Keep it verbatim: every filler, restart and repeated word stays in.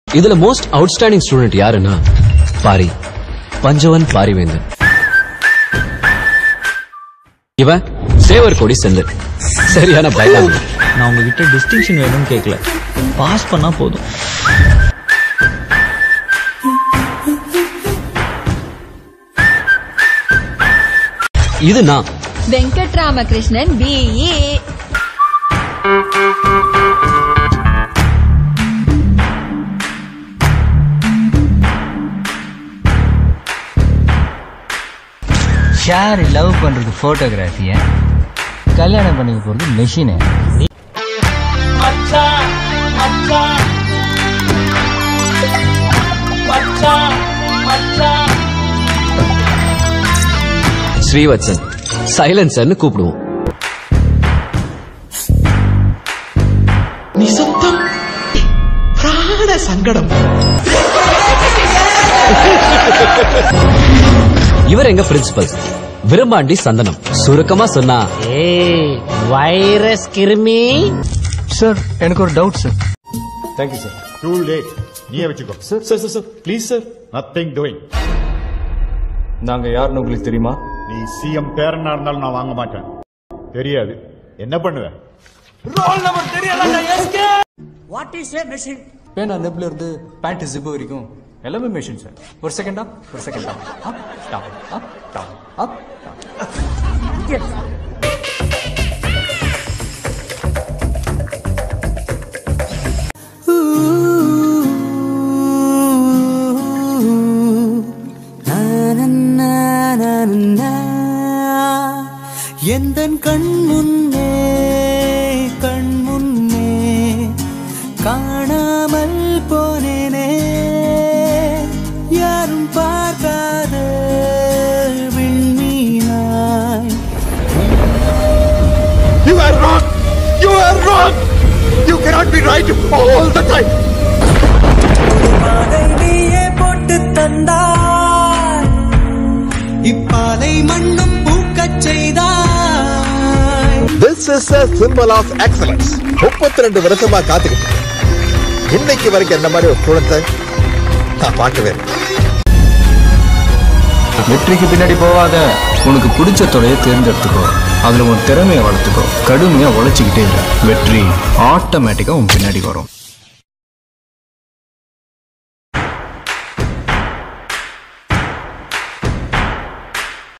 இதுல most outstanding student யாருன்னா பாரி பஞ்சவன் பாரிவேந்தன். இவன் சேவர் கொடி செல்லர். சரியான பயலாம். நான் உங்ககிட்ட டிஸ்டிங்ஷன் வேணும்னு கேட்கல, பாஸ் பண்ணா போதும். இது நான் வெங்கட்ராமகிருஷ்ணன் பிஏ. ஷார் லவ் பண்றது போட்டோகிராஃபிய, கல்யாணம் பண்ணிக்க போறது மெஷின். ஸ்ரீவத்சன் சைலன்சர்னு கூப்பிடுவோம். நிசப்தம் பிராண சங்கடம். இவர் எங்க பிரின்சிபல் விரும்பாண்டி சந்தனம். சுருக்கமா சொன்னா வைரஸ் கிருமி. சார் எனக்கு ஒரு doubt sir. Thank you sir. Too late. நீயே வச்சுக்கோ. Sir sir sir please sir. Nothing doing. நாங்க யாருன்னு உங்களுக்கு தெரியுமா? நீ சிஎம் பேரனா இருந்தாலும் நான் வாங்க மாட்டேன். தெரியாது. என்ன பண்ணுவேன்? ரோல் நம்பர் தெரியல. Ask what is a machine? பேனா நெப்ல இருந்து பேண்ட் ஜிப் வரைக்கும் எல்லாமே மெஷின் சார். ஒரு செகண்டா ஒரு செகண்டா up down up down up எந்தன் கண் முன்னே கண் முன்னே காணாமல் போனேனே, யாரும் பார்க்காத விண்மீனாய். You are wrong. You are wrong. You cannot be right all the time. பாதை நீயே போட்டு தந்தாய், இப்பாலை மண்ணும் பூக்கச் செய்தாய். This is a symbol of excellence. முப்பத்தி ரெண்டு வருஷமா காத்துக்கிட்டு இன்னைக்கு வரைக்கும் என்ன மாதிரி ஒரு ஸ்டூடெண்ட்ஸை நான் பார்க்கவே இல்லை. வெற்றிக்கு பின்னாடி போவாத, உனக்கு பிடிச்ச துறையை தேர்ந்தெடுத்துக்கோ, அதுல உன் திறமையை வளர்த்துக்கோ, கடுமையா உழைச்சிக்கிட்டே இல்லை, வெற்றி ஆட்டோமேட்டிக்கா உன் பின்னாடி வரும்.